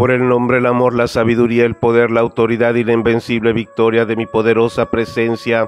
Por el nombre, el amor, la sabiduría, el poder, la autoridad y la invencible victoria de mi poderosa presencia,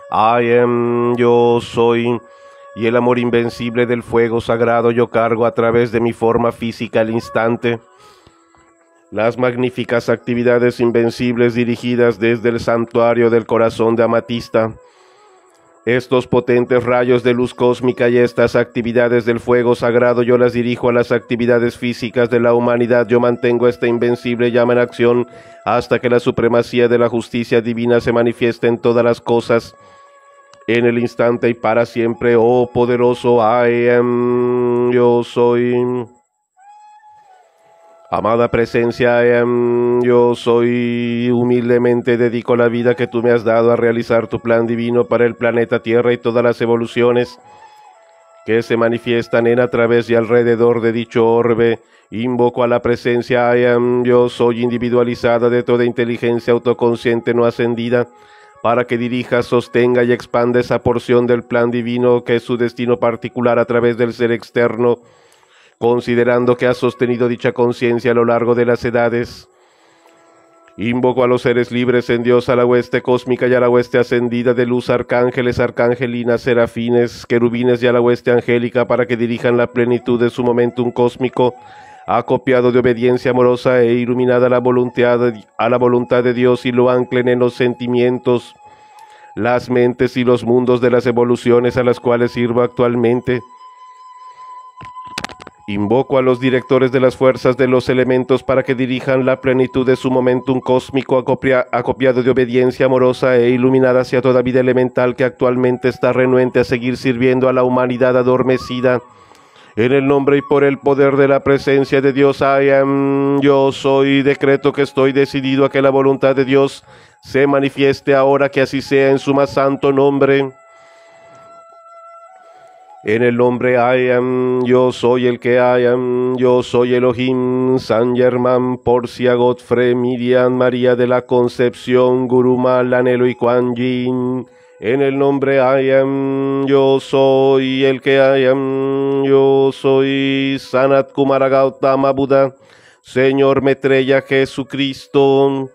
yo soy, y el amor invencible del fuego sagrado yo cargo a través de mi forma física al instante. Las magníficas actividades invencibles dirigidas desde el santuario del corazón de amatista. Estos potentes rayos de luz cósmica y estas actividades del fuego sagrado yo las dirijo a las actividades físicas de la humanidad. Yo mantengo esta invencible llama en acción hasta que la supremacía de la justicia divina se manifieste en todas las cosas, en el instante y para siempre. Oh poderoso yo soy. Amada presencia, yo soy, humildemente dedico la vida que tú me has dado a realizar tu plan divino para el planeta Tierra y todas las evoluciones que se manifiestan en, a través y alrededor de dicho orbe. Invoco a la presencia, yo soy individualizada de toda inteligencia autoconsciente no ascendida, para que dirija, sostenga y expanda esa porción del plan divino que es su destino particular a través del ser externo, considerando que ha sostenido dicha conciencia a lo largo de las edades. Invoco a los seres libres en Dios, a la hueste cósmica y a la hueste ascendida de luz, arcángeles, arcangelinas, serafines, querubines y a la hueste angélica, para que dirijan la plenitud de su momentum cósmico, acopiado de obediencia amorosa e iluminada a la voluntad de Dios, y lo anclen en los sentimientos, las mentes y los mundos de las evoluciones a las cuales sirvo actualmente. Invoco a los directores de las fuerzas de los elementos para que dirijan la plenitud de su momentum cósmico acopiado de obediencia amorosa e iluminada hacia toda vida elemental que actualmente está renuente a seguir sirviendo a la humanidad adormecida. En el nombre y por el poder de la presencia de Dios, yo soy, decreto que estoy decidido a que la voluntad de Dios se manifieste ahora, que así sea en su más santo nombre. En el nombre yo soy el que yo soy Elohim, San Germán, Porcia, Godfrey, Miriam, María de la Concepción, Gurumal, Anhelo y Kuan Yin. En el nombre yo soy el que yo soy Sanat Kumara Gautama Buda, Señor Maitreya Jesucristo.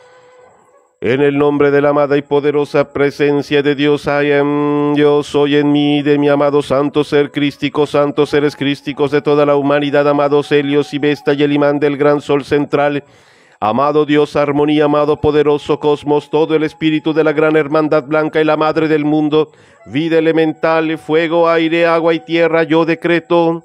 En el nombre de la amada y poderosa presencia de Dios, yo soy en mí, de mi amado santo ser crístico, santos seres crísticos de toda la humanidad, amados Helios y Vesta y el imán del gran sol central, amado Dios, armonía, amado poderoso cosmos, todo el espíritu de la gran hermandad blanca y la madre del mundo, vida elemental, fuego, aire, agua y tierra, yo decreto.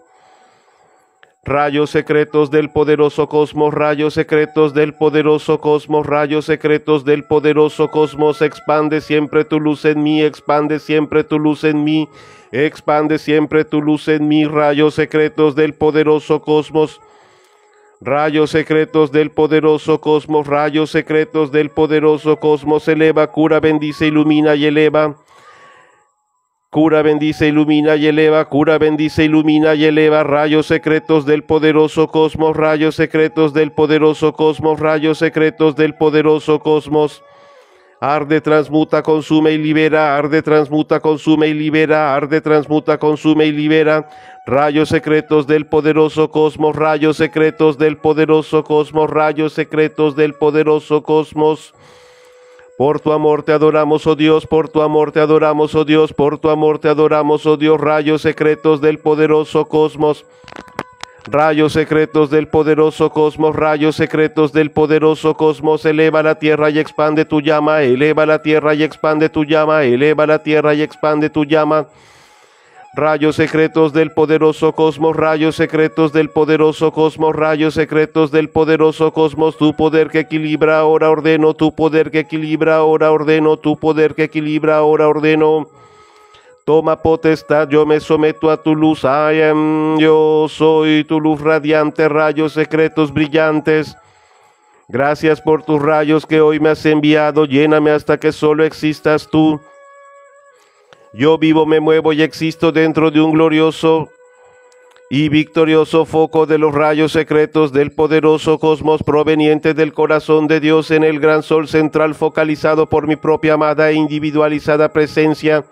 Rayos secretos del poderoso cosmos, rayos secretos del poderoso cosmos, rayos secretos del poderoso cosmos, expande siempre tu luz en mí, expande siempre tu luz en mí, expande siempre tu luz en mí, rayos secretos del poderoso cosmos, rayos secretos del poderoso cosmos, rayos secretos del poderoso cosmos, eleva, cura, bendice, ilumina y eleva. Cura, bendice, ilumina y eleva, cura, bendice, ilumina y eleva, rayos secretos del poderoso cosmos, rayos secretos del poderoso cosmos, rayos secretos del poderoso cosmos. Arde, transmuta, consume y libera, arde, transmuta, consume y libera, arde, transmuta, consume y libera, rayos secretos del poderoso cosmos, rayos secretos del poderoso cosmos, rayos secretos del poderoso cosmos. Por tu amor te adoramos, oh Dios, por tu amor te adoramos, oh Dios, por tu amor te adoramos, oh Dios, rayos secretos del poderoso cosmos, rayos secretos del poderoso cosmos, rayos secretos del poderoso cosmos, eleva la tierra y expande tu llama, eleva la tierra y expande tu llama, eleva la tierra y expande tu llama. Rayos secretos del poderoso cosmos, rayos secretos del poderoso cosmos, rayos secretos del poderoso cosmos, tu poder que equilibra ahora ordeno, tu poder que equilibra ahora ordeno, tu poder que equilibra ahora ordeno. Toma potestad, yo me someto a tu luz, yo soy tu luz radiante, rayos secretos brillantes. Gracias por tus rayos que hoy me has enviado, lléname hasta que solo existas tú. Yo vivo, me muevo y existo dentro de un glorioso y victorioso foco de los rayos secretos del poderoso cosmos proveniente del corazón de Dios en el gran sol central focalizado por mi propia amada e individualizada presencia.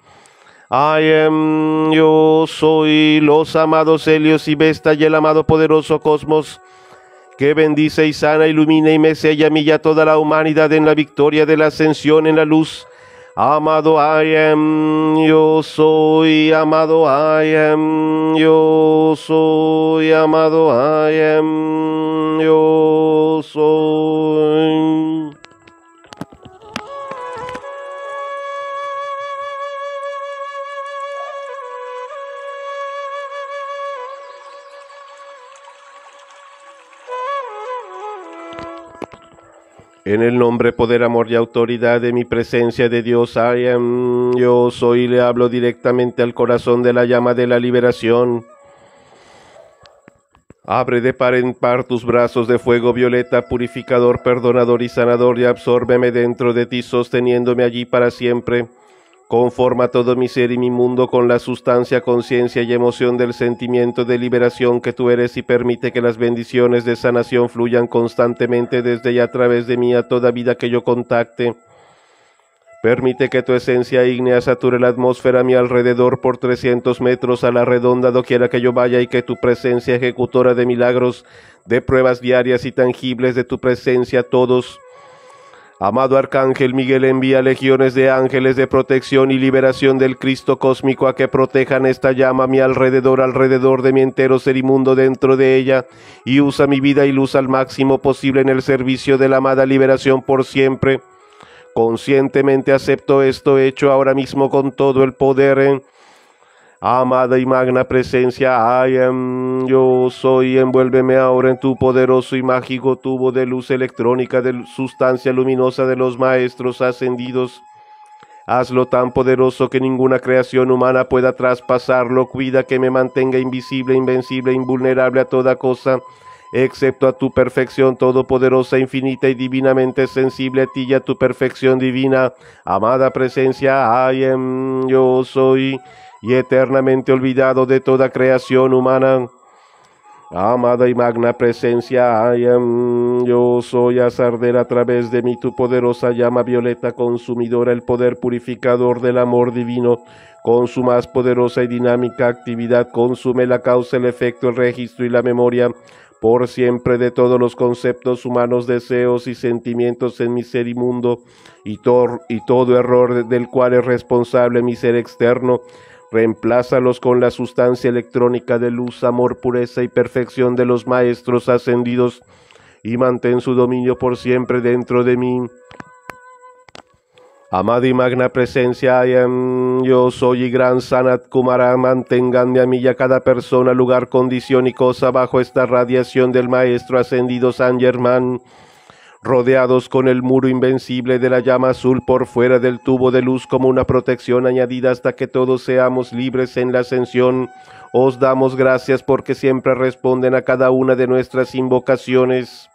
Yo soy los amados Helios y Vesta y el amado poderoso cosmos que bendice y sana, ilumina y me sella a mí y a toda la humanidad en la victoria de la ascensión en la luz. Amado I am, yo soy, amado I am, yo soy, amado I am, yo soy. En el nombre, poder, amor y autoridad de mi presencia de Dios, yo soy, y le hablo directamente al corazón de la llama de la liberación. Abre de par en par tus brazos de fuego violeta, purificador, perdonador y sanador, y absórbeme dentro de ti, sosteniéndome allí para siempre. Conforma todo mi ser y mi mundo con la sustancia, conciencia y emoción del sentimiento de liberación que tú eres, y permite que las bendiciones de sanación fluyan constantemente desde y a través de mí a toda vida que yo contacte. Permite que tu esencia ígnea sature la atmósfera a mi alrededor por 300 metros a la redonda doquiera que yo vaya, y que tu presencia ejecutora de milagros, de pruebas diarias y tangibles de tu presencia todos. Amado Arcángel Miguel, envía legiones de ángeles de protección y liberación del Cristo cósmico a que protejan esta llama a mi alrededor, alrededor de mi entero ser y mundo dentro de ella, y usa mi vida y luz al máximo posible en el servicio de la amada liberación por siempre. Conscientemente acepto esto hecho ahora mismo con todo el poder. Amada y magna presencia, yo soy, envuélveme ahora en tu poderoso y mágico tubo de luz electrónica, de sustancia luminosa de los maestros ascendidos. Hazlo tan poderoso que ninguna creación humana pueda traspasarlo. Cuida que me mantenga invisible, invencible, invulnerable a toda cosa, excepto a tu perfección todopoderosa, infinita y divinamente sensible a ti y a tu perfección divina. Amada presencia, yo soy, y eternamente olvidado de toda creación humana. Amada y magna presencia, yo soy, haz arder a través de mí tu poderosa llama violeta consumidora, el poder purificador del amor divino. Con su más poderosa y dinámica actividad consume la causa, el efecto, el registro y la memoria por siempre de todos los conceptos humanos, deseos y sentimientos en mi ser y mundo, y todo error del cual es responsable mi ser externo. Reemplázalos con la sustancia electrónica de luz, amor, pureza y perfección de los maestros ascendidos, y mantén su dominio por siempre dentro de mí. Amada y magna presencia, yo soy, y gran Sanat Kumara, manténganme a mí y a cada persona, lugar, condición y cosa bajo esta radiación del Maestro ascendido San Germán, rodeados con el muro invencible de la llama azul por fuera del tubo de luz como una protección añadida hasta que todos seamos libres en la ascensión. Os damos gracias porque siempre responden a cada una de nuestras invocaciones.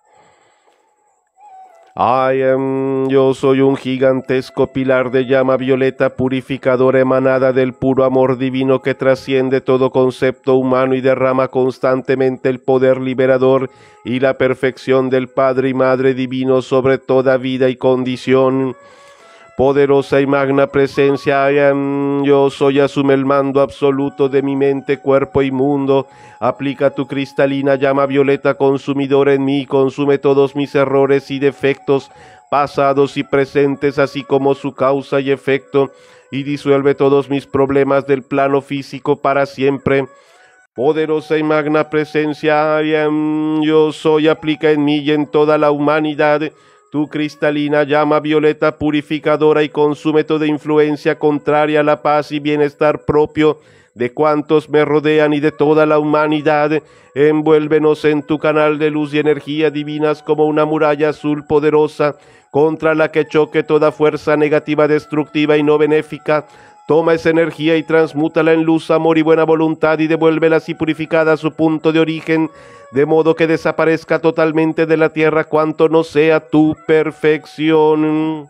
Yo soy un gigantesco pilar de llama violeta purificadora emanada del puro amor divino que trasciende todo concepto humano y derrama constantemente el poder liberador y la perfección del Padre y Madre divino sobre toda vida y condición. Poderosa y magna presencia, yo soy, asume el mando absoluto de mi mente, cuerpo y mundo. Aplica tu cristalina llama violeta consumidora en mí, consume todos mis errores y defectos, pasados y presentes, así como su causa y efecto, y disuelve todos mis problemas del plano físico para siempre. Poderosa y magna presencia, yo soy, aplica en mí y en toda la humanidad tu cristalina llama violeta purificadora y consume toda influencia contraria a la paz y bienestar propio de cuantos me rodean y de toda la humanidad. Envuélvenos en tu canal de luz y energía divinas como una muralla azul poderosa contra la que choque toda fuerza negativa, destructiva y no benéfica. Toma esa energía y transmútala en luz, amor y buena voluntad, y devuélvela así purificada a su punto de origen, de modo que desaparezca totalmente de la tierra cuanto no sea tu perfección.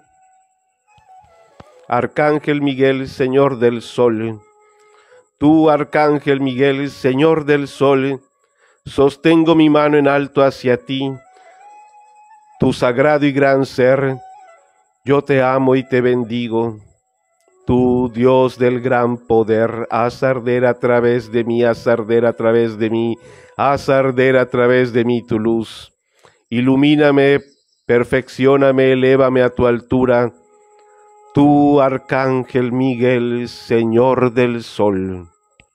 Arcángel Miguel, Señor del Sol. Tú, Arcángel Miguel, Señor del Sol, sostengo mi mano en alto hacia ti, tu sagrado y gran ser. Yo te amo y te bendigo. Tú, Dios del gran poder, haz arder a través de mí, haz arder a través de mí, haz arder a través de mí tu luz. Ilumíname, perfeccióname, elévame a tu altura, tú, Arcángel Miguel, Señor del Sol.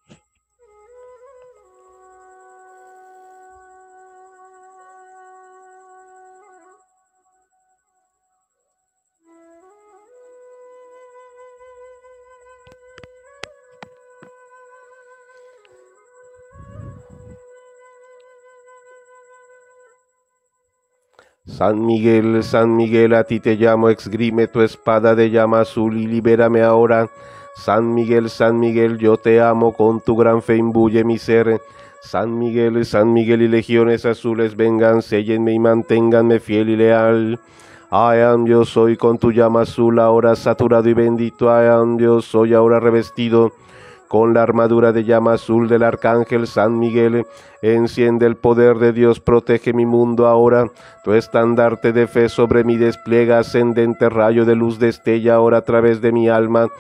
San Miguel, a ti te llamo, exgrime tu espada de llama azul y libérame ahora. San Miguel, yo te amo, con tu gran fe imbuye mi ser. San Miguel, y legiones azules, vengan, séllenme y manténganme fiel y leal. I am, yo soy, con tu llama azul, ahora saturado y bendito. I am, yo soy, ahora revestido con la armadura de llama azul del Arcángel San Miguel. Enciende el poder de Dios, protege mi mundo ahora. Tu estandarte de fe sobre mí despliega, ascendente rayo de luz destella ahora a través de mi alma.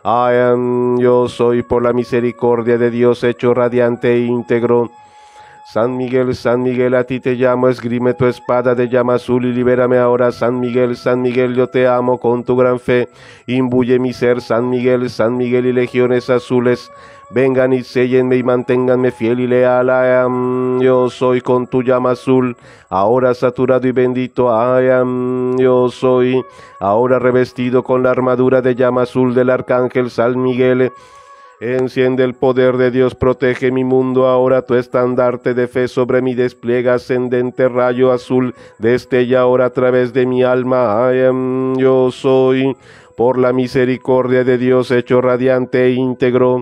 Yo soy, por la misericordia de Dios, hecho radiante e íntegro. San Miguel, a ti te llamo, esgrime tu espada de llama azul y libérame ahora. San Miguel, yo te amo, con tu gran fe imbuye mi ser. San Miguel, y legiones azules, vengan y séllenme y manténganme fiel y leal. Yo soy, con tu llama azul, ahora saturado y bendito. Yo soy, ahora revestido con la armadura de llama azul del Arcángel San Miguel. Enciende el poder de Dios, protege mi mundo ahora, tu estandarte de fe sobre mí despliega, ascendente rayo azul, destella ahora a través de mi alma. Yo soy, por la misericordia de Dios, hecho radiante e íntegro.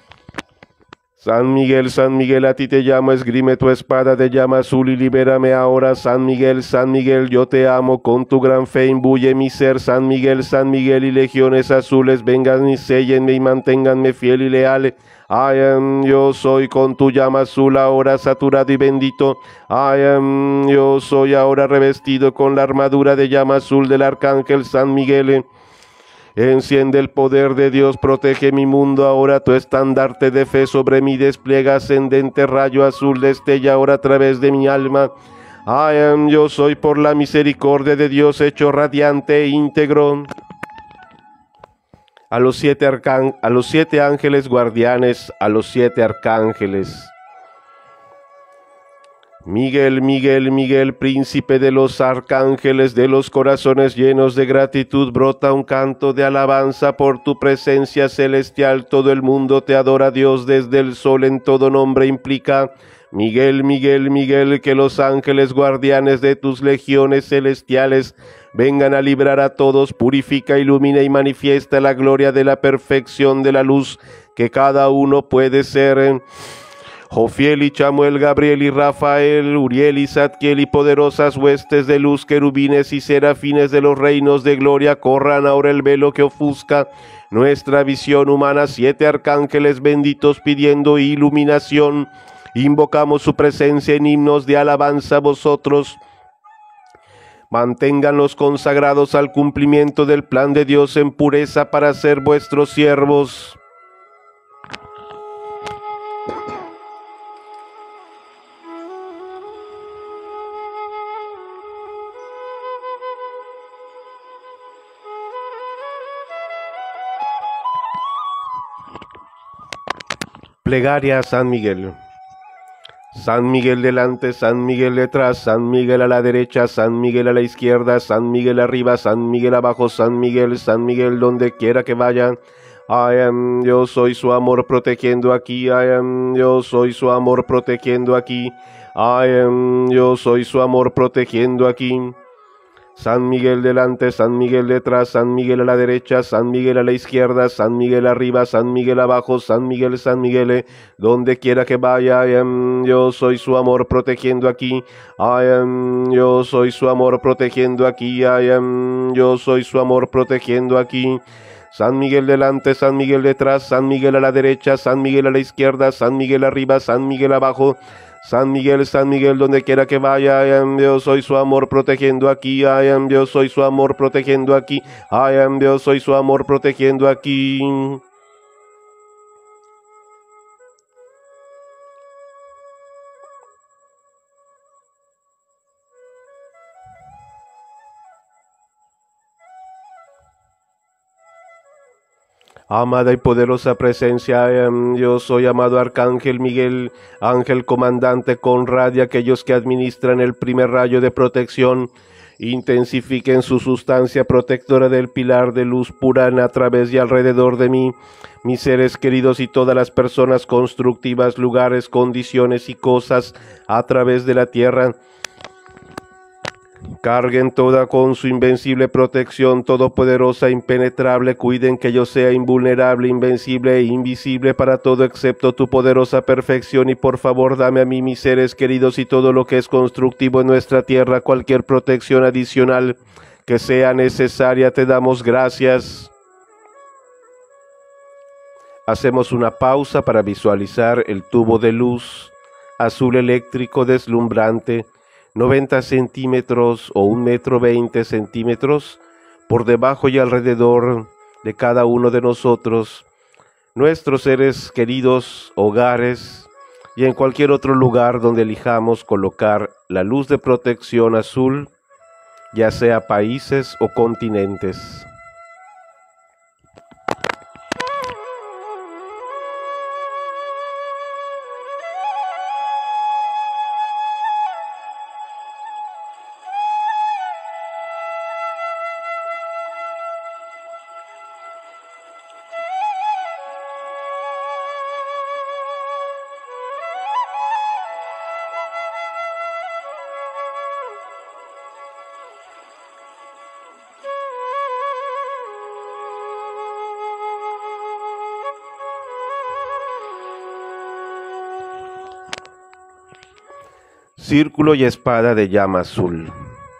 San Miguel, a ti te llamo, esgrime tu espada de llama azul y libérame ahora. San Miguel, yo te amo, con tu gran fe imbuye mi ser. San Miguel, y legiones azules, vengan y séllenme y manténganme fiel y leal. Yo soy, con tu llama azul, ahora saturado y bendito. Yo soy, ahora revestido con la armadura de llama azul del Arcángel San Miguel. Enciende el poder de Dios, protege mi mundo ahora, tu estandarte de fe sobre mí despliega, ascendente rayo azul destella ahora a través de mi alma. Yo soy, por la misericordia de Dios, hecho radiante e íntegro. A los siete ángeles guardianes, a los 7 arcángeles. Miguel, príncipe de los arcángeles, de los corazones llenos de gratitud, brota un canto de alabanza por tu presencia celestial. Todo el mundo te adora, Dios, desde el sol en todo nombre implica. Miguel, que los ángeles guardianes de tus legiones celestiales vengan a librar a todos, purifica, ilumina y manifiesta la gloria de la perfección de la luz que cada uno puede ser. Jofiel y Chamuel, Gabriel y Rafael, Uriel y Zadkiel y poderosas huestes de luz, querubines y serafines de los reinos de gloria, corran ahora el velo que ofusca nuestra visión humana. 7 arcángeles benditos pidiendo iluminación, invocamos su presencia en himnos de alabanza. Vosotros manténganlos consagrados al cumplimiento del plan de Dios en pureza para ser vuestros siervos. Plegaria a San Miguel. San Miguel delante, San Miguel detrás, San Miguel a la derecha, San Miguel a la izquierda, San Miguel arriba, San Miguel abajo, San Miguel donde quiera que vaya. Yo soy su amor protegiendo aquí. Yo soy su amor protegiendo aquí. Yo soy su amor protegiendo aquí. San Miguel delante, San Miguel detrás, San Miguel a la derecha, San Miguel a la izquierda, San Miguel arriba, San Miguel abajo, San Miguel, donde quiera que vaya. Yo soy su amor protegiendo aquí. Yo soy su amor protegiendo aquí. Yo soy su amor protegiendo aquí. San Miguel delante, San Miguel detrás, San Miguel a la derecha, San Miguel a la izquierda, San Miguel arriba, San Miguel abajo, San Miguel, donde quiera que vaya. Yo soy su amor protegiendo aquí. Yo soy su amor protegiendo aquí. Yo soy su amor protegiendo aquí. Amada y poderosa presencia, yo soy amado Arcángel Miguel, ángel comandante Conrad, y aquellos que administran el primer rayo de protección, intensifiquen su sustancia protectora del pilar de luz pura a través y alrededor de mí, mis seres queridos y todas las personas constructivas, lugares, condiciones y cosas a través de la tierra. Carguen toda con su invencible protección todopoderosa, impenetrable, cuiden que yo sea invulnerable, invencible e invisible para todo excepto tu poderosa perfección, y por favor dame a mí, mis seres queridos y todo lo que es constructivo en nuestra tierra, cualquier protección adicional que sea necesaria. Te damos gracias. Hacemos una pausa para visualizar el tubo de luz azul eléctrico deslumbrante, 90 centímetros o 1,20 m por debajo y alrededor de cada uno de nosotros, nuestros seres queridos, hogares y en cualquier otro lugar donde elijamos colocar la luz de protección azul, ya sea países o continentes. Círculo y espada de llama azul.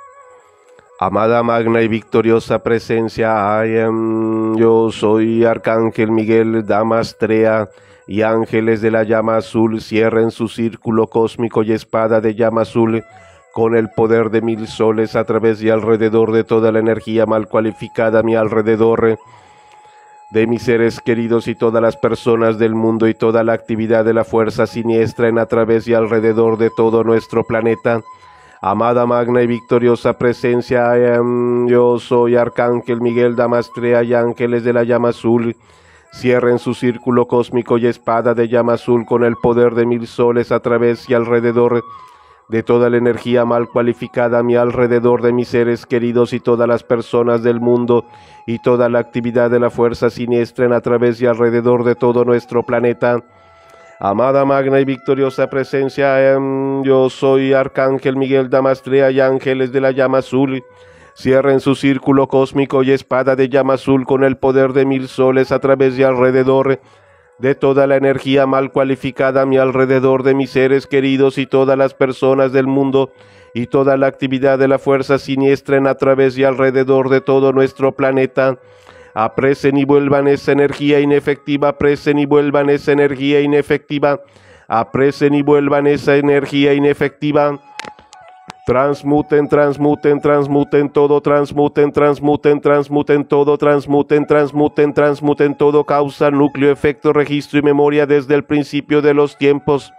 Amada, magna y victoriosa presencia, yo soy Arcángel Miguel, Dama Astrea y ángeles de la llama azul, cierren su círculo cósmico y espada de llama azul con el poder de 1000 soles a través y alrededor de toda la energía mal cualificada a mi alrededor, de mis seres queridos y todas las personas del mundo, y toda la actividad de la fuerza siniestra en, a través y alrededor de todo nuestro planeta. Amada, magna y victoriosa presencia, yo soy Arcángel Miguel, Dama Astrea y ángeles de la llama azul, cierren su círculo cósmico y espada de llama azul con el poder de 1000 soles a través y alrededor de toda la energía mal cualificada a mi alrededor, de mis seres queridos y todas las personas del mundo, y toda la actividad de la fuerza siniestra en, a través y alrededor de todo nuestro planeta. Amada, magna y victoriosa presencia, yo soy Arcángel Miguel, Dama Astrea y ángeles de la llama azul, cierren su círculo cósmico y espada de llama azul con el poder de 1000 soles a través y alrededor de toda la energía mal cualificada a mi alrededor, de mis seres queridos y todas las personas del mundo, y toda la actividad de la fuerza siniestra en, a través y alrededor de todo nuestro planeta. Apresen y vuelvan esa energía inefectiva, apresen y vuelvan esa energía inefectiva, apresen y vuelvan esa energía inefectiva. Transmuten, transmuten, transmuten todo, transmuten, transmuten, transmuten todo, transmuten, transmuten, transmuten todo, causa, núcleo, efecto, registro y memoria desde el principio de los tiempos,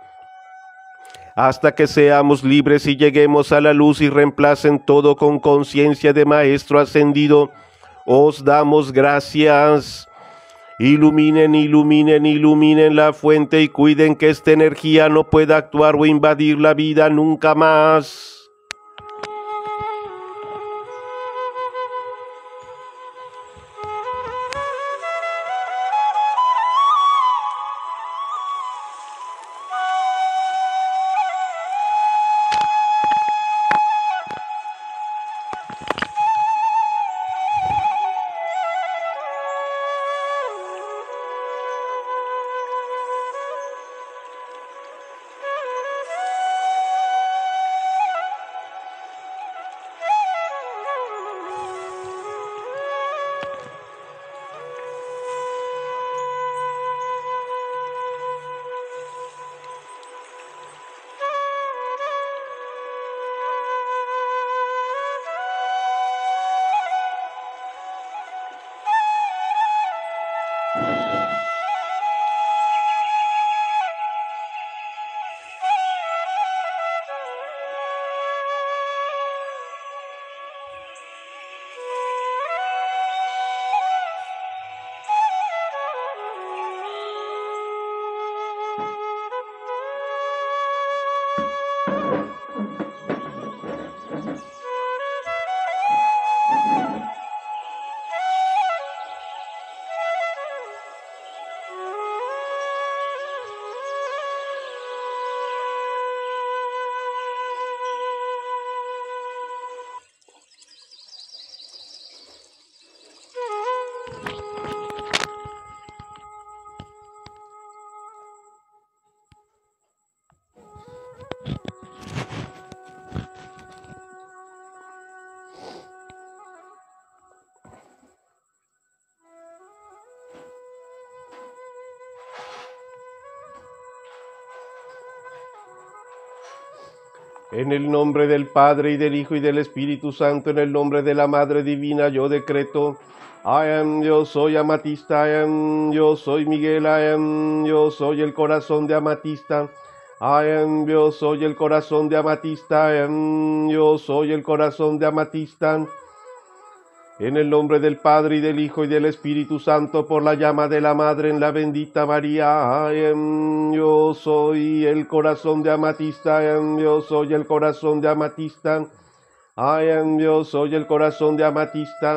hasta que seamos libres y lleguemos a la luz y reemplacen todo con conciencia de Maestro ascendido. Os damos gracias. Iluminen, iluminen, iluminen la fuente y cuiden que esta energía no pueda actuar o invadir la vida nunca más. En el nombre del Padre, y del Hijo, y del Espíritu Santo, en el nombre de la Madre Divina, yo decreto: yo soy Amatista, yo soy Miguel, yo soy el corazón de Amatista, yo soy el corazón de Amatista, yo soy el corazón de Amatista. En el nombre del Padre, y del Hijo, y del Espíritu Santo, por la llama de la Madre en la bendita María, yo soy el corazón de Amatista, yo soy el corazón de Amatista, yo soy el corazón de Amatista.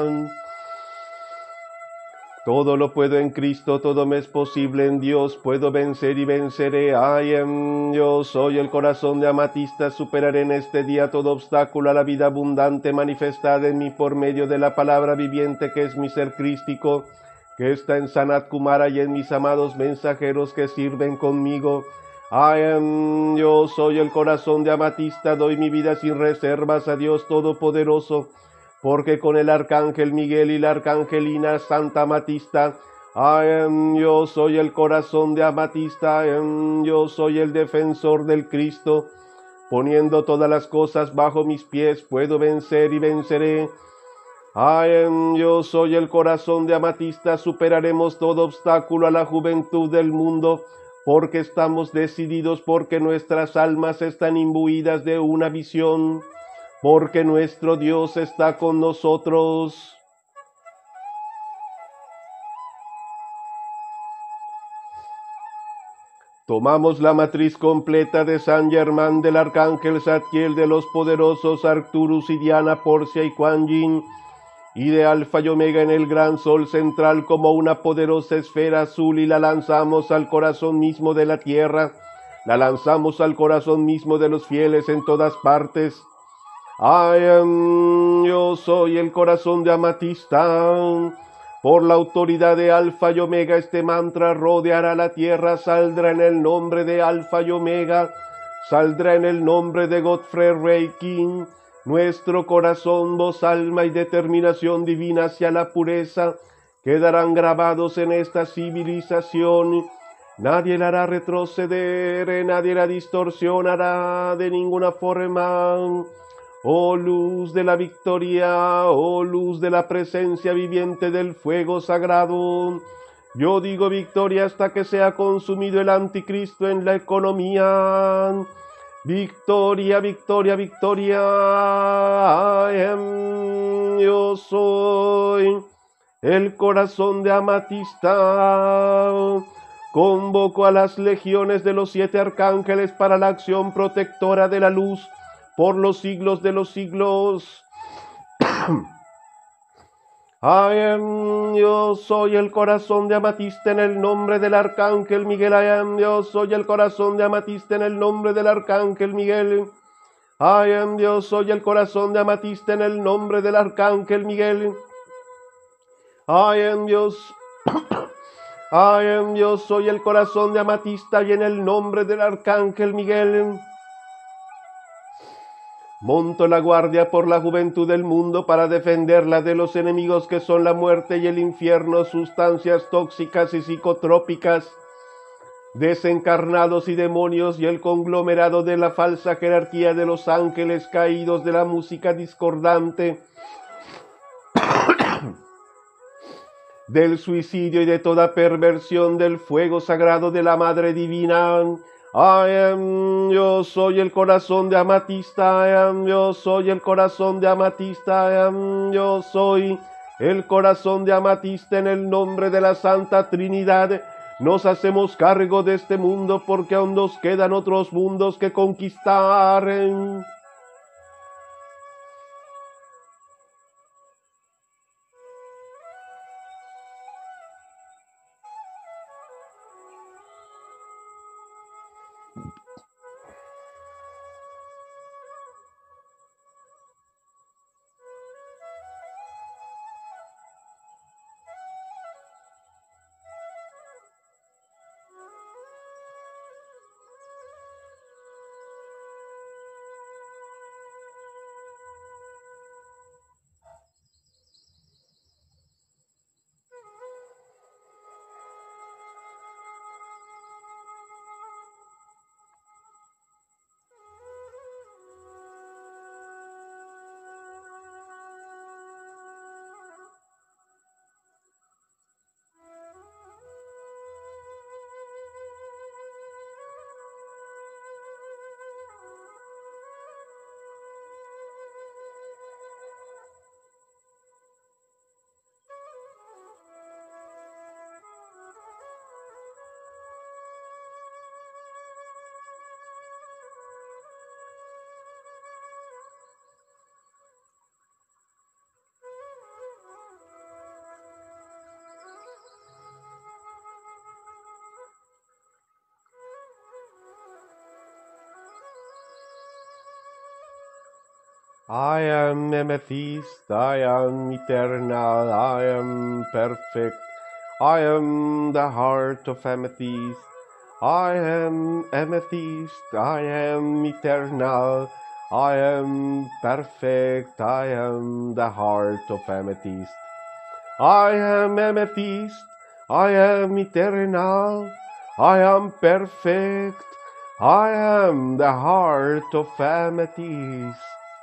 Todo lo puedo en Cristo, todo me es posible en Dios, puedo vencer y venceré. Yo soy el corazón de Amatista, superaré en este día todo obstáculo a la vida abundante manifestada en mí por medio de la palabra viviente que es mi ser crístico, que está en Sanat Kumara y en mis amados mensajeros que sirven conmigo. Yo soy el corazón de Amatista, doy mi vida sin reservas a Dios Todopoderoso, porque con el arcángel Miguel y la arcangelina Santa Amatista, yo soy el corazón de Amatista, yo soy el defensor del Cristo, poniendo todas las cosas bajo mis pies, puedo vencer y venceré. Yo soy el corazón de Amatista, superaremos todo obstáculo a la juventud del mundo, porque estamos decididos, porque nuestras almas están imbuidas de una visión, porque nuestro Dios está con nosotros. Tomamos la matriz completa de San Germán, del arcángel Zadkiel, de los poderosos Arcturus y Diana, Porcia y Kuan Yin, y de Alfa y Omega en el gran sol central como una poderosa esfera azul, y la lanzamos al corazón mismo de la tierra, la lanzamos al corazón mismo de los fieles en todas partes. Yo soy el corazón de Amatista. Por la autoridad de Alfa y Omega, este mantra rodeará la tierra, saldrá en el nombre de Alfa y Omega, saldrá en el nombre de Godfrey Reiki. Nuestro corazón, voz, alma y determinación divina hacia la pureza quedarán grabados en esta civilización. Nadie la hará retroceder, nadie la distorsionará de ninguna forma. Oh luz de la victoria, oh luz de la presencia viviente del fuego sagrado, yo digo victoria hasta que sea consumido el anticristo en la economía. Victoria, victoria, victoria. Yo soy el corazón de Amatista. Convoco a las legiones de los 7 arcángeles para la acción protectora de la luz por los siglos de los siglos. Yo soy el corazón de Amatista en el nombre del arcángel Miguel. Yo soy el corazón de Amatista en el nombre del arcángel Miguel. Yo soy el corazón de Amatista en el nombre del arcángel Miguel. Yo soy el corazón de Amatista y en el nombre del arcángel Miguel. Monto la guardia por la juventud del mundo para defenderla de los enemigos que son la muerte y el infierno, sustancias tóxicas y psicotrópicas, desencarnados y demonios, y el conglomerado de la falsa jerarquía de los ángeles caídos, de la música discordante, del suicidio y de toda perversión, del fuego sagrado de la Madre Divina. Yo soy el corazón de Amatista, yo soy el corazón de Amatista, yo soy el corazón de Amatista en el nombre de la Santa Trinidad. Nos hacemos cargo de este mundo porque aún nos quedan otros mundos que conquistar. I am amethyst, I am eternal, I am perfect, I am the heart of amethyst. I am amethyst, I am eternal, I am perfect, I am the heart of amethyst. I am amethyst, I am eternal, I am perfect, I am the heart of amethyst.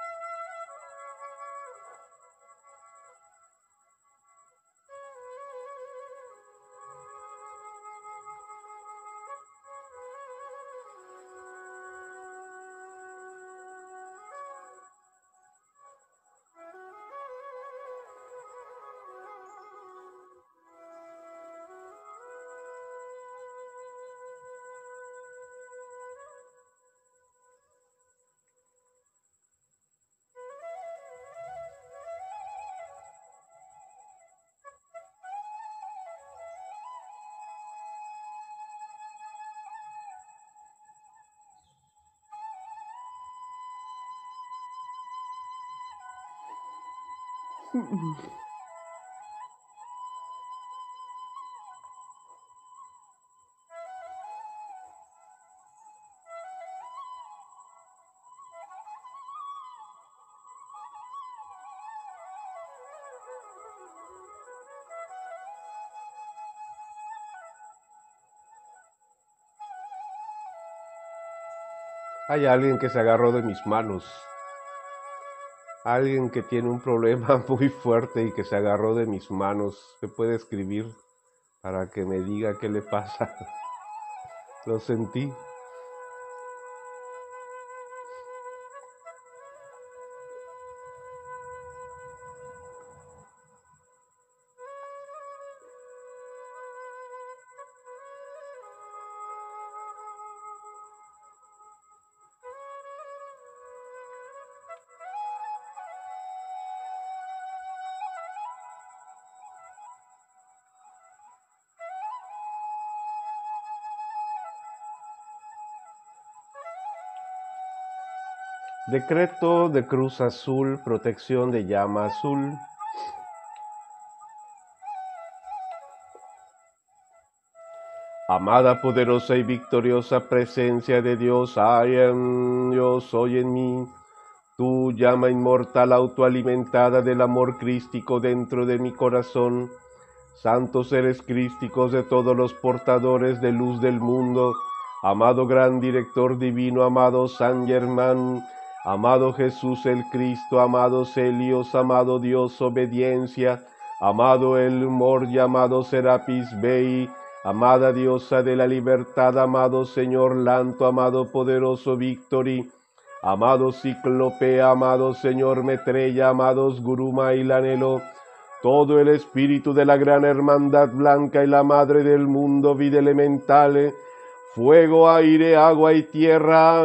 Hay alguien que se agarró de mis manos, alguien que tiene un problema muy fuerte y que se agarró de mis manos. ¿Me puede escribir para que me diga qué le pasa? Lo sentí. Decreto de Cruz Azul, protección de llama azul. Amada, poderosa y victoriosa presencia de Dios, yo soy en mí. Tu llama inmortal autoalimentada del amor crístico dentro de mi corazón. Santos seres crísticos de todos los portadores de luz del mundo, amado gran director divino, amado San Germán, amado Jesús el Cristo, amados Helios, amado Dios obediencia, amado el Mor, amado Serapis Bey, amada diosa de la libertad, amado Señor Lanto, amado poderoso Victory, amado Cíclope, amado Señor Metrella, amados Guruma y Lanelo, todo el espíritu de la gran hermandad blanca y la madre del mundo, vida elemental, fuego, aire, agua y tierra.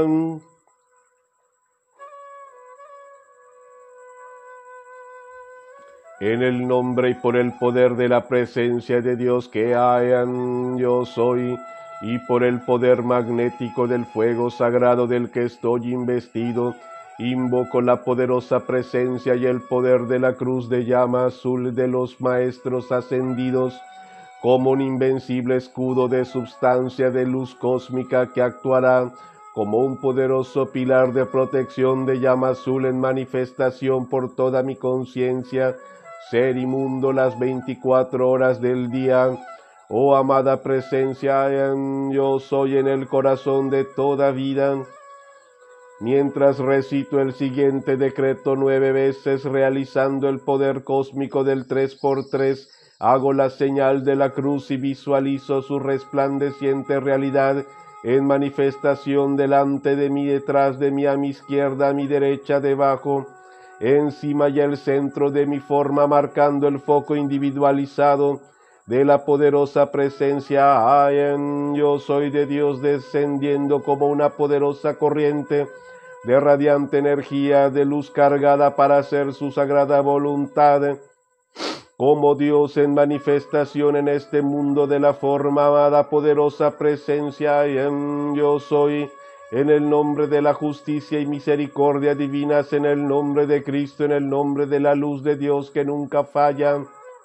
En el nombre y por el poder de la presencia de Dios que hayan, yo soy, y por el poder magnético del fuego sagrado del que estoy investido, invoco la poderosa presencia y el poder de la cruz de llama azul de los maestros ascendidos, como un invencible escudo de substancia de luz cósmica que actuará como un poderoso pilar de protección de llama azul en manifestación por toda mi conciencia, ser inmundo las 24 horas del día. Oh amada presencia, yo soy en el corazón de toda vida. Mientras recito el siguiente decreto 9 veces, realizando el poder cósmico del 3x3, hago la señal de la cruz y visualizo su resplandeciente realidad en manifestación delante de mí, detrás de mí, a mi izquierda, a mi derecha, debajo, encima y el centro de mi forma, marcando el foco individualizado de la poderosa presencia. Yo soy de Dios, descendiendo como una poderosa corriente de radiante energía, de luz cargada para hacer su sagrada voluntad, como Dios en manifestación en este mundo de la forma amada poderosa presencia. Yo soy en el nombre de la justicia y misericordia divinas, en el nombre de Cristo, en el nombre de la luz de Dios que nunca falla.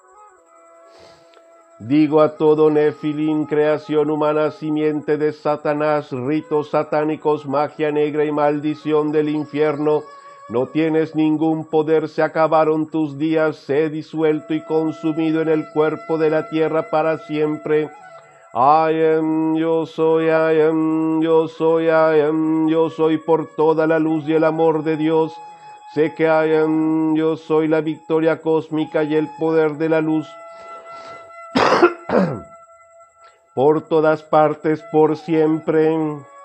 Digo a todo Nefilim, creación humana, simiente de Satanás, ritos satánicos, magia negra y maldición del infierno, no tienes ningún poder, se acabaron tus días, sé disuelto y consumido en el cuerpo de la tierra para siempre. I am, yo soy, I am, yo soy, I am, yo soy por toda la luz y el amor de Dios. Sé que I am, yo soy la victoria cósmica y el poder de la luz. Por todas partes, por siempre.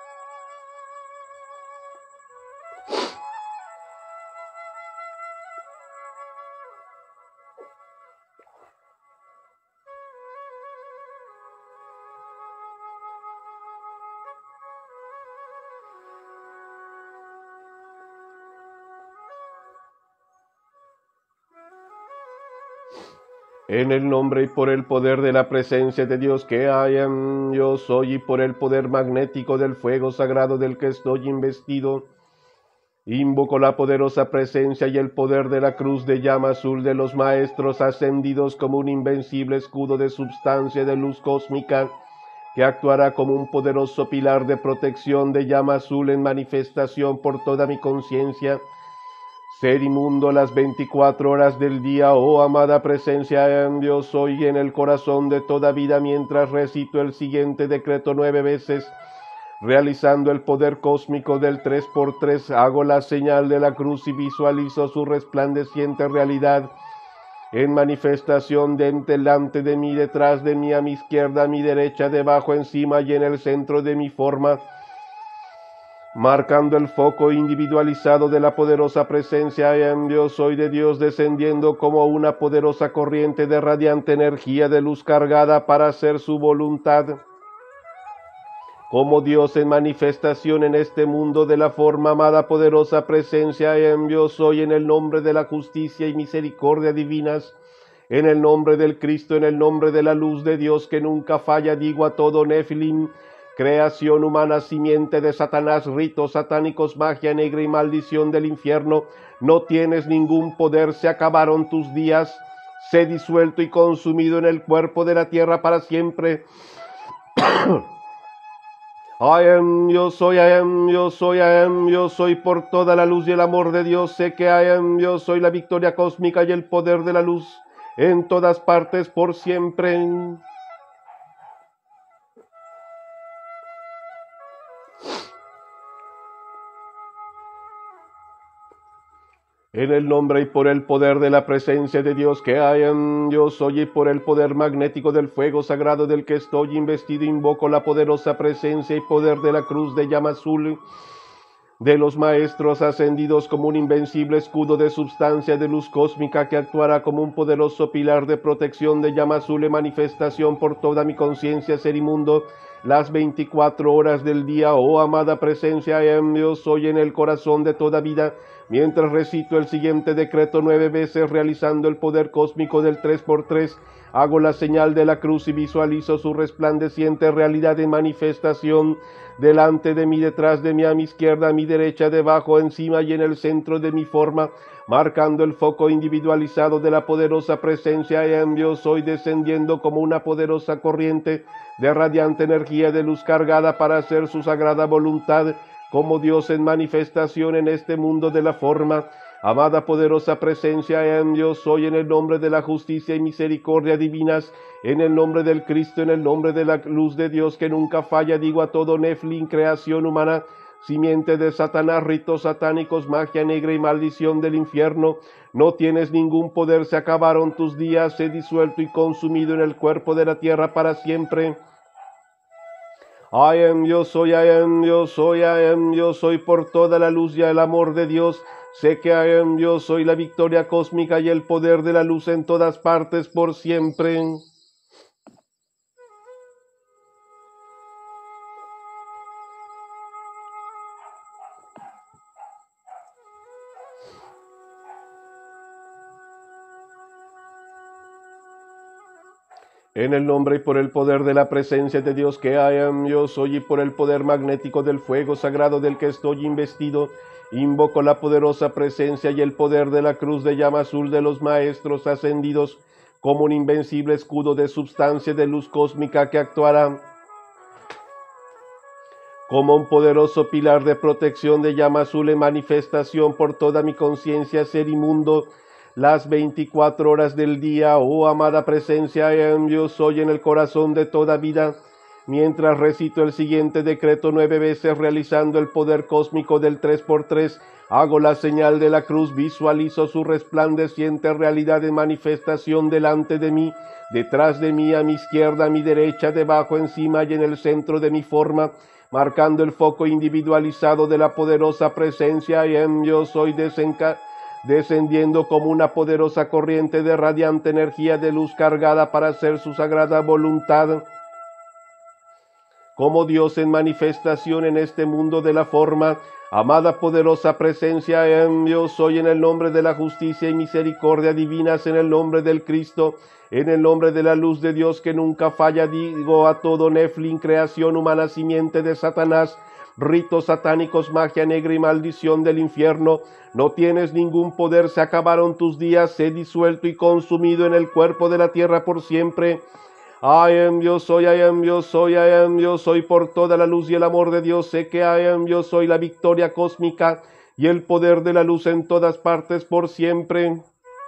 En el nombre y por el poder de la presencia de Dios que yo soy, y por el poder magnético del fuego sagrado del que estoy investido, invoco la poderosa presencia y el poder de la cruz de llama azul de los maestros ascendidos como un invencible escudo de substancia de luz cósmica que actuará como un poderoso pilar de protección de llama azul en manifestación por toda mi conciencia. Ser inmundo las 24 horas del día, oh amada presencia en Dios, soy en el corazón de toda vida mientras recito el siguiente decreto 9 veces, realizando el poder cósmico del 3x3, hago la señal de la cruz y visualizo su resplandeciente realidad en manifestación delante de mí, detrás de mí, a mi izquierda, a mi derecha, debajo, encima y en el centro de mi forma, marcando el foco individualizado de la poderosa presencia en Dios, soy de Dios, descendiendo como una poderosa corriente de radiante energía de luz cargada para hacer su voluntad. Como Dios en manifestación en este mundo de la forma amada poderosa presencia en Dios, soy en el nombre de la justicia y misericordia divinas, en el nombre del Cristo, en el nombre de la luz de Dios que nunca falla, digo a todo Nefilim, creación humana, simiente de Satanás, ritos satánicos, magia negra y maldición del infierno, no tienes ningún poder, se acabaron tus días, sé disuelto y consumido en el cuerpo de la tierra para siempre. I am, yo soy, I am, yo soy, I am, yo soy por toda la luz y el amor de Dios, sé que I am, yo soy la victoria cósmica y el poder de la luz en todas partes por siempre. En el nombre y por el poder de la presencia de Dios que yo soy, y por el poder magnético del fuego sagrado del que estoy investido, invoco la poderosa presencia y poder de la cruz de llama azul de los maestros ascendidos como un invencible escudo de substancia de luz cósmica que actuará como un poderoso pilar de protección de llama azul en manifestación por toda mi conciencia ser inmundo las 24 horas del día, oh amada presencia en Dios, soy en el corazón de toda vida, mientras recito el siguiente decreto 9 veces, realizando el poder cósmico del 3x3, hago la señal de la cruz y visualizo su resplandeciente realidad en manifestación delante de mí, detrás de mí, a mi izquierda, a mi derecha, debajo, encima y en el centro de mi forma, marcando el foco individualizado de la poderosa presencia en Dios, soy descendiendo como una poderosa corriente de radiante energía de luz cargada para hacer su sagrada voluntad, como Dios en manifestación en este mundo de la forma. Amada poderosa presencia en Dios, soy en el nombre de la justicia y misericordia divinas, en el nombre del Cristo, en el nombre de la luz de Dios que nunca falla, digo a todo Nefilim, creación humana, simiente de Satanás, ritos satánicos, magia negra y maldición del infierno, no tienes ningún poder, se acabaron tus días, sé disuelto y consumido en el cuerpo de la tierra para siempre. I am, yo soy, I am, yo soy, I am, yo soy por toda la luz y el amor de Dios. Sé que I am, yo soy la victoria cósmica y el poder de la luz en todas partes por siempre. En el nombre y por el poder de la presencia de Dios que I am, yo soy, y por el poder magnético del fuego sagrado del que estoy investido, invoco la poderosa presencia y el poder de la cruz de llama azul de los maestros ascendidos, como un invencible escudo de substancia de luz cósmica que actuará como un poderoso pilar de protección de llama azul en manifestación por toda mi conciencia, ser inmundo, las 24 horas del día. Oh amada presencia, yo soy en el corazón de toda vida, mientras recito el siguiente decreto 9 veces, realizando el poder cósmico del 3x3, hago la señal de la cruz, visualizo su resplandeciente realidad en manifestación delante de mí, detrás de mí, a mi izquierda, a mi derecha, debajo, encima y en el centro de mi forma, marcando el foco individualizado de la poderosa presencia, yo soy descendiendo como una poderosa corriente de radiante energía de luz cargada para hacer su sagrada voluntad, como Dios en manifestación en este mundo de la forma. Amada poderosa presencia, yo soy, en el nombre de la justicia y misericordia divinas, en el nombre del Cristo, en el nombre de la luz de Dios que nunca falla, digo a todo Neflin, creación humana, simiente de Satanás, ritos satánicos, magia negra y maldición del infierno, no tienes ningún poder, se acabaron tus días, sé disuelto y consumido en el cuerpo de la tierra por siempre. I am, yo soy, I am, yo soy, I am, yo soy, por toda la luz y el amor de Dios, sé que I am, yo soy la victoria cósmica y el poder de la luz en todas partes por siempre.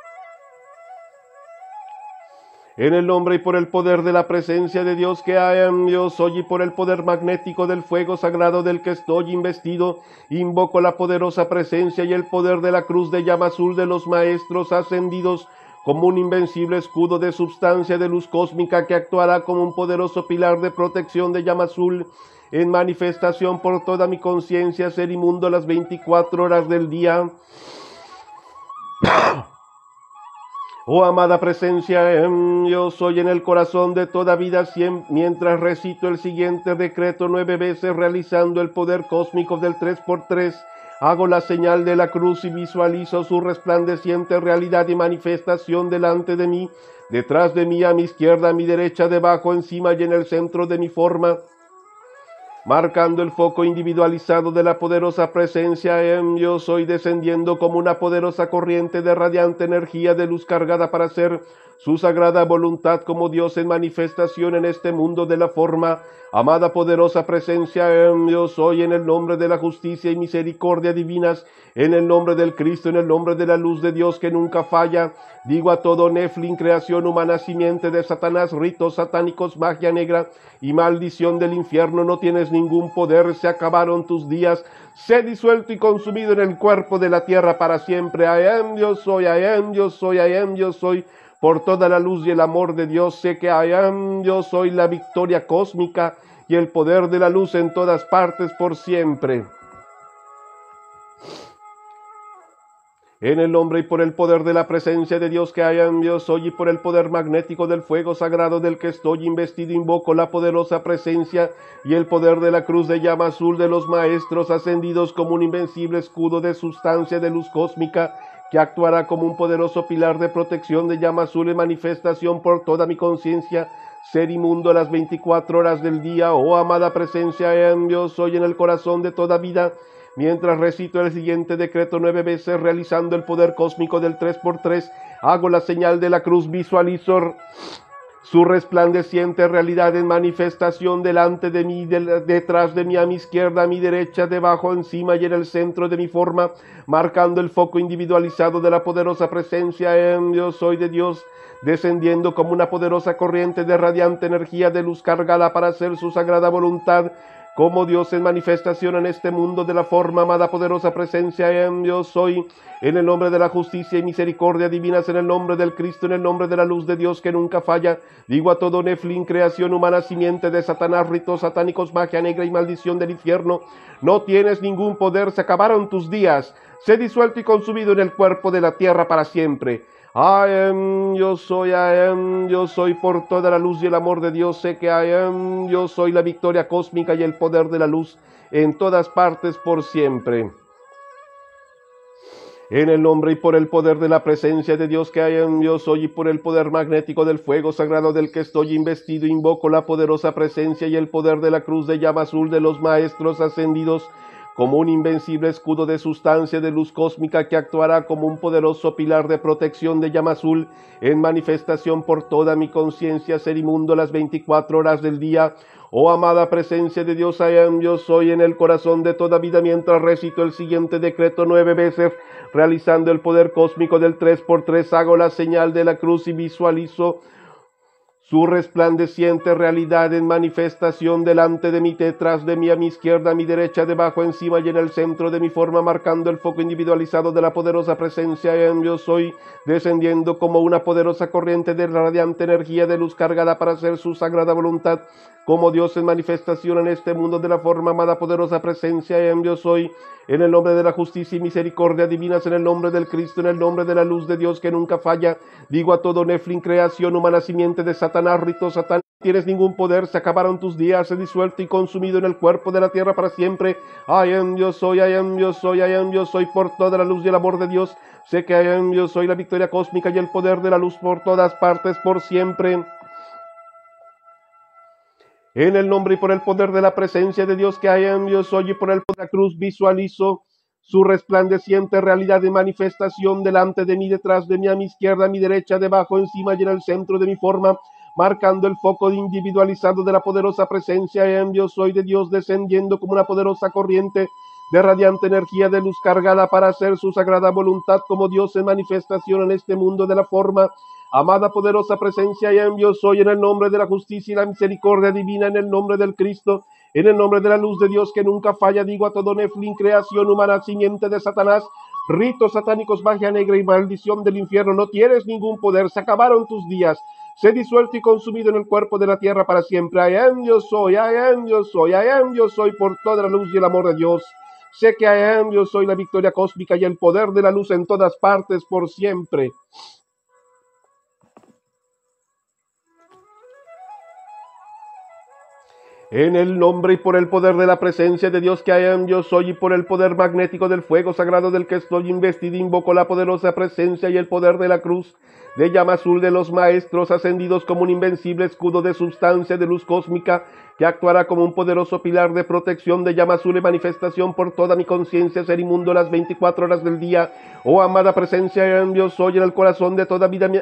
En el nombre y por el poder de la presencia de Dios que I am, yo soy, y por el poder magnético del fuego sagrado del que estoy investido, invoco la poderosa presencia y el poder de la cruz de llama azul de los maestros ascendidos, como un invencible escudo de substancia de luz cósmica que actuará como un poderoso pilar de protección de llama azul en manifestación por toda mi conciencia, ser inmundo las 24 horas del día. Oh amada presencia, yo soy, en el corazón de toda vida, mientras recito el siguiente decreto 9 veces, realizando el poder cósmico del 3x3, hago la señal de la cruz y visualizo su resplandeciente realidad y manifestación delante de mí, detrás de mí, a mi izquierda, a mi derecha, debajo, encima y en el centro de mi forma, marcando el foco individualizado de la poderosa presencia, yo soy, descendiendo como una poderosa corriente de radiante energía de luz cargada para hacer su sagrada voluntad como Dios en manifestación en este mundo de la forma. Amada poderosa presencia, yo soy, en el nombre de la justicia y misericordia divinas, en el nombre del Cristo, en el nombre de la luz de Dios que nunca falla, digo a todo Neflin, creación humana, simiente de Satanás, ritos satánicos, magia negra y maldición del infierno, no tienes ningún poder, se acabaron tus días, sé disuelto y consumido en el cuerpo de la tierra para siempre. I am, yo soy, I am, yo soy, I am, yo soy, por toda la luz y el amor de Dios, sé que I am, yo soy la victoria cósmica y el poder de la luz en todas partes por siempre. En el nombre y por el poder de la presencia de Dios que I am, yo soy, y por el poder magnético del fuego sagrado del que estoy investido, invoco la poderosa presencia y el poder de la cruz de llama azul de los maestros ascendidos, como un invencible escudo de sustancia de luz cósmica que actuará como un poderoso pilar de protección de llama azul en manifestación por toda mi conciencia, ser inmundo a las 24 horas del día. Oh amada presencia, yo soy, en el corazón de toda vida, mientras recito el siguiente decreto 9 veces, realizando el poder cósmico del 3x3, hago la señal de la cruz, visualizo su resplandeciente realidad en manifestación delante de mí, detrás de mí, a mi izquierda, a mi derecha, debajo, encima y en el centro de mi forma, marcando el foco individualizado de la poderosa presencia, yo soy de Dios, descendiendo como una poderosa corriente de radiante energía de luz cargada para hacer su sagrada voluntad, como Dios en manifestación en este mundo de la forma. Amada poderosa presencia, yo soy, en el nombre de la justicia y misericordia divinas, en el nombre del Cristo, en el nombre de la luz de Dios que nunca falla, digo a todo Neflin, creación humana, simiente de Satanás, ritos satánicos, magia negra y maldición del infierno, no tienes ningún poder, se acabaron tus días, sé disuelto y consumido en el cuerpo de la tierra para siempre. I am, yo soy, I am, yo soy, por toda la luz y el amor de Dios, sé que I am, yo soy la victoria cósmica y el poder de la luz en todas partes por siempre. En el nombre y por el poder de la presencia de Dios que hay en yo soy y por el poder magnético del fuego sagrado del que estoy investido, invoco la poderosa presencia y el poder de la cruz de llama azul de los maestros ascendidos como un invencible escudo de sustancia de luz cósmica que actuará como un poderoso pilar de protección de llama azul en manifestación por toda mi conciencia ser inmundo las 24 horas del día. Oh amada presencia de Dios, I am, yo soy en el corazón de toda vida mientras recito el siguiente decreto 9 veces, realizando el poder cósmico del 3x3, hago la señal de la cruz y visualizo su resplandeciente realidad en manifestación delante de mí, detrás de mí, a mi izquierda, a mi derecha, debajo, encima y en el centro de mi forma, marcando el foco individualizado de la poderosa presencia en yo soy, descendiendo como una poderosa corriente de radiante energía de luz cargada para hacer su sagrada voluntad, como Dios en manifestación en este mundo de la forma amada poderosa presencia en yo soy, en el nombre de la justicia y misericordia divinas, en el nombre del Cristo, en el nombre de la luz de Dios que nunca falla, digo a todo Neflin, creación humana, simiente de Satanás, rito Satán, no tienes ningún poder, se acabaron tus días, se disuelto y consumido en el cuerpo de la tierra para siempre. I am, yo soy, I am, yo soy, I am, yo soy por toda la luz y el amor de Dios. Sé que I am, yo soy la victoria cósmica y el poder de la luz por todas partes, por siempre. En el nombre y por el poder de la presencia de Dios que I am, yo soy, y por el poder de la cruz visualizo su resplandeciente realidad de manifestación delante de mí, detrás de mí, a mi izquierda, a mi derecha, debajo, encima y en el centro de mi forma, marcando el foco individualizado de la poderosa presencia I am, yo soy de Dios, descendiendo como una poderosa corriente de radiante energía de luz cargada para hacer su sagrada voluntad como Dios en manifestación en este mundo de la forma. Amada poderosa presencia, I am, yo soy en el nombre de la justicia y la misericordia divina, en el nombre del Cristo, en el nombre de la luz de Dios que nunca falla, digo a todo Neflin, creación humana, simiente de Satanás, ritos satánicos, magia negra y maldición del infierno, no tienes ningún poder, se acabaron tus días, sé disuelto y consumido en el cuerpo de la tierra para siempre. I am, yo soy, I am, yo soy, I am, yo soy por toda la luz y el amor de Dios. Sé que I am, yo soy la victoria cósmica y el poder de la luz en todas partes por siempre. En el nombre y por el poder de la presencia de Dios que I am, yo soy, y por el poder magnético del fuego sagrado del que estoy investido, invoco la poderosa presencia y el poder de la cruz de llama azul de los maestros ascendidos como un invencible escudo de sustancia de luz cósmica que actuará como un poderoso pilar de protección de llama azul y manifestación por toda mi conciencia ser inmundo las 24 horas del día. Oh amada presencia I am, yo soy en el corazón de toda vida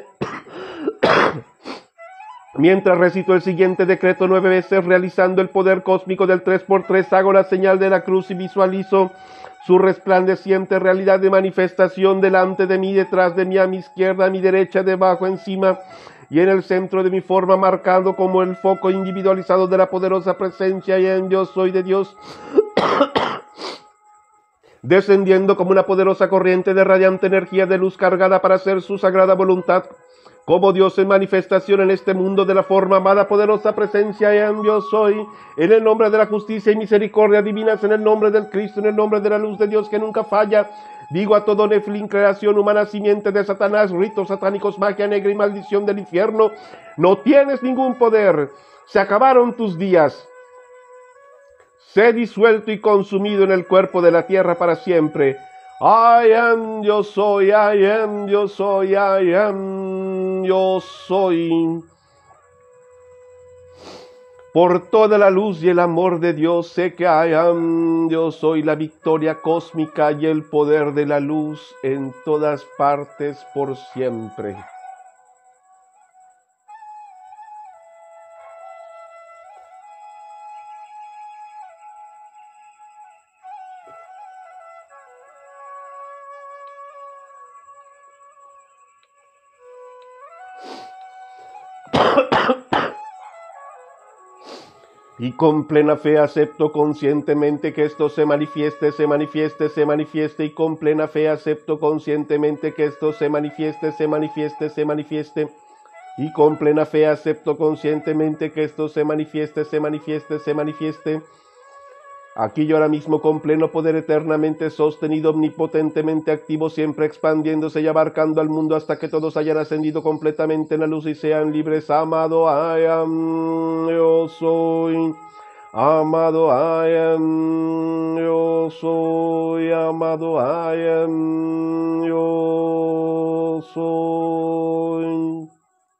mientras recito el siguiente decreto 9 veces, realizando el poder cósmico del 3x3, hago la señal de la cruz y visualizo su resplandeciente realidad de manifestación delante de mí, detrás de mí, a mi izquierda, a mi derecha, debajo, encima y en el centro de mi forma, marcado como el foco individualizado de la poderosa presencia y en yo soy de Dios, descendiendo como una poderosa corriente de radiante energía de luz cargada para hacer su sagrada voluntad como Dios en manifestación en este mundo de la forma amada poderosa presencia en yo soy, en el nombre de la justicia y misericordia divinas, en el nombre del Cristo, en el nombre de la luz de Dios que nunca falla, digo a todo Neflin, creación humana, simiente de Satanás, ritos satánicos, magia negra y maldición del infierno, no tienes ningún poder, se acabaron tus días, sé disuelto y consumido en el cuerpo de la tierra para siempre. I am, yo soy, I am, yo soy, I am, yo soy. Por toda la luz y el amor de Dios, sé que I am, yo soy la victoria cósmica y el poder de la luz en todas partes por siempre. Y con plena fe acepto conscientemente que esto se manifieste, se manifieste, se manifieste. Y con plena fe acepto conscientemente que esto se manifieste, se manifieste, se manifieste. Y con plena fe acepto conscientemente que esto se manifieste, se manifieste, se manifieste. Aquí y ahora mismo con pleno poder eternamente sostenido, omnipotentemente activo, siempre expandiéndose y abarcando al mundo hasta que todos hayan ascendido completamente en la luz y sean libres. Amado, I am, yo soy. Amado I am, yo soy, amado I am, yo soy.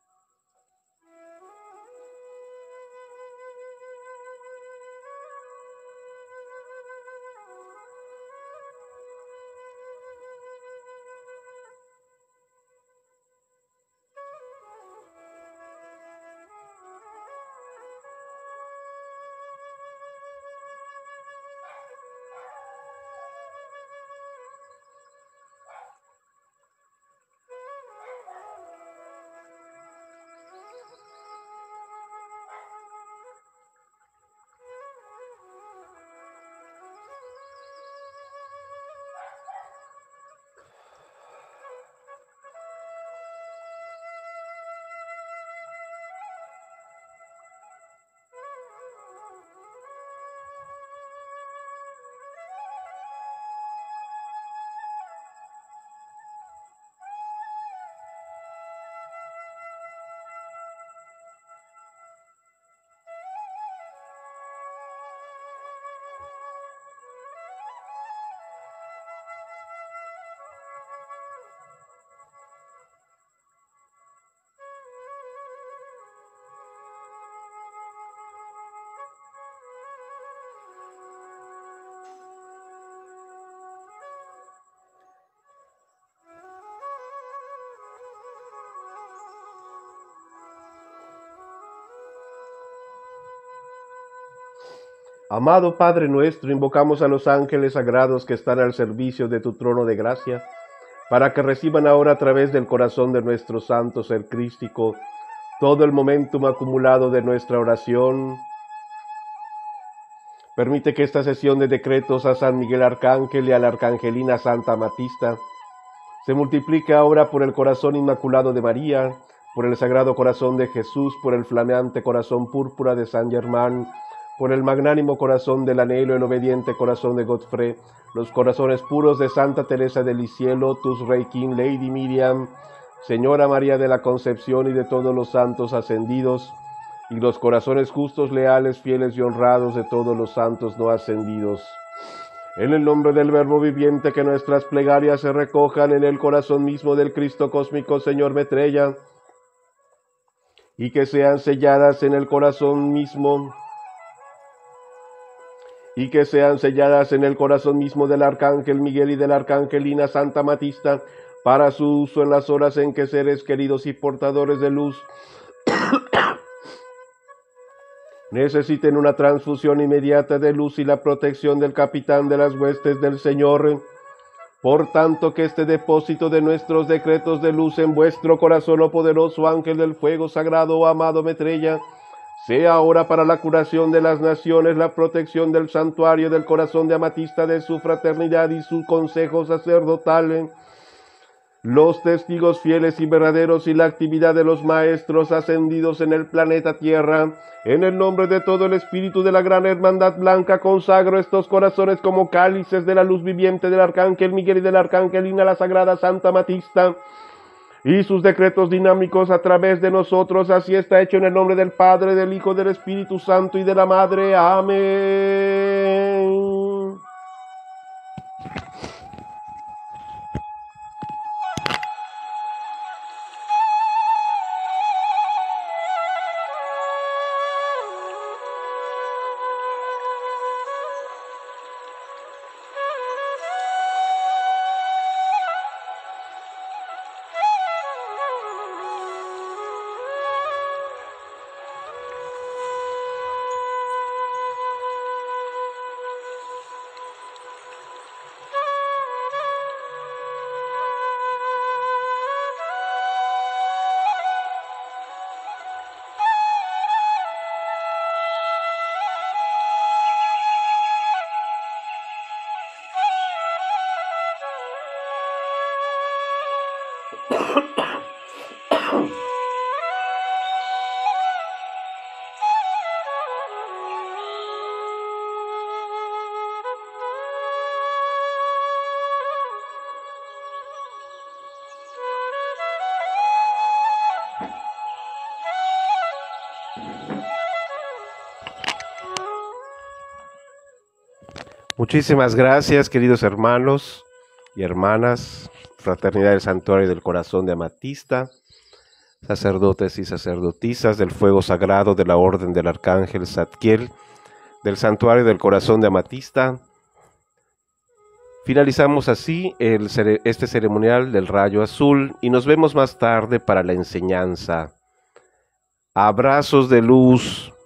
Amado Padre nuestro, invocamos a los ángeles sagrados que están al servicio de tu trono de gracia, para que reciban ahora a través del corazón de nuestro santo ser crístico todo el momentum acumulado de nuestra oración. Permite que esta sesión de decretos a San Miguel Arcángel y a la Arcangelina Santa Amatista se multiplique ahora por el corazón inmaculado de María, por el Sagrado Corazón de Jesús, por el flameante corazón púrpura de San Germán, por el magnánimo corazón del Anhelo, el obediente corazón de Godfrey, los corazones puros de Santa Teresa de Lisieux, Tus Rey King, Lady Miriam, Señora María de la Concepción y de todos los santos ascendidos, y los corazones justos, leales, fieles y honrados de todos los santos no ascendidos. En el nombre del Verbo viviente, que nuestras plegarias se recojan en el corazón mismo del Cristo cósmico, Señor Metrella, y que sean selladas en el corazón mismo, del Arcángel Miguel y de la Arcangelina Santa Amatista, para su uso en las horas en que seres queridos y portadores de luz necesiten una transfusión inmediata de luz y la protección del capitán de las huestes del Señor. Por tanto, que este depósito de nuestros decretos de luz en vuestro corazón, oh poderoso ángel del fuego sagrado, amado Metrella, sea ahora para la curación de las naciones, la protección del santuario del corazón de Amatista, de su fraternidad y su consejo sacerdotal, los testigos fieles y verdaderos y la actividad de los maestros ascendidos en el planeta Tierra. En el nombre de todo el espíritu de la gran hermandad blanca, consagro estos corazones como cálices de la luz viviente del Arcángel Miguel y de la Arcangelina, la Sagrada Santa Amatista, y sus decretos dinámicos a través de nosotros. Así está hecho en el nombre del Padre, del Hijo, del Espíritu Santo y de la Madre. Amén. Muchísimas gracias, queridos hermanos y hermanas, Fraternidad del Santuario del Corazón de Amatista, sacerdotes y sacerdotisas del fuego sagrado de la Orden del Arcángel Zadkiel, del Santuario del Corazón de Amatista. Finalizamos así este ceremonial del rayo azul y nos vemos más tarde para la enseñanza. Abrazos de luz.